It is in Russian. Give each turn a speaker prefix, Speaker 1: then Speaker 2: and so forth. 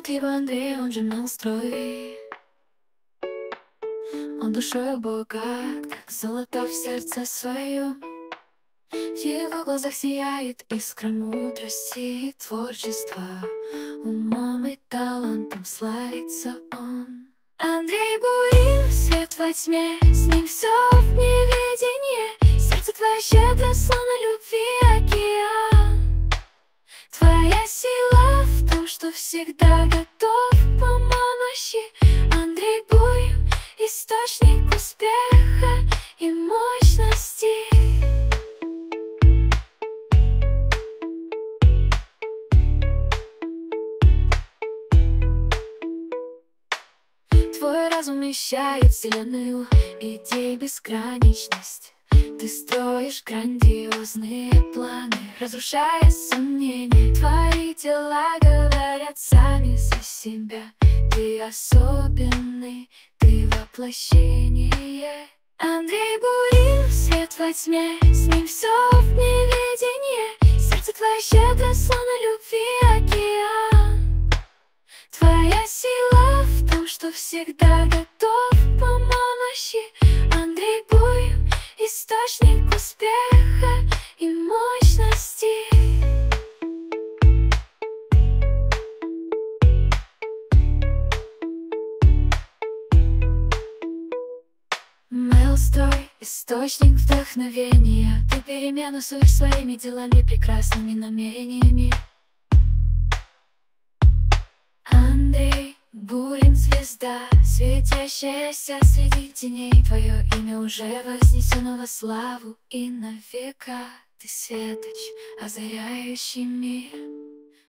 Speaker 1: Зовут его Андрей, он же настрой. Он душою богат, как золото в сердце своем. В его глазах сияет искра мудрости и творчества. Умом и талантом славится он. Андрей Бурин, свет во тьме, с ним все в неведении. Сердце твое щедро, словно любви океан. Твоя сила в том, что всегда готов к помощи. Андрей Бурин, источник успеха и мощности. Твой разум вмещает вселенную идей бесконечность. Ты строишь грандиозные планы, разрушая сомнения. Твои дела говорят сами за себя. Ты особенный, ты воплощение. Андрей Бурин, свет во тьме, с ним все в неведении. Сердце твое щедро, словно любви океан. Твоя сила в том, что всегда готов к помощи. Андрей Бурин, источник успеха и мощности. Мейлстрой, источник вдохновения. Ты перемену суешь своими делами, прекрасными намерениями. Андрей Бурин, звезда, светящаяся среди теней. Твое имя уже вознесено во славу, и на века ты светоч, озаряющий мир.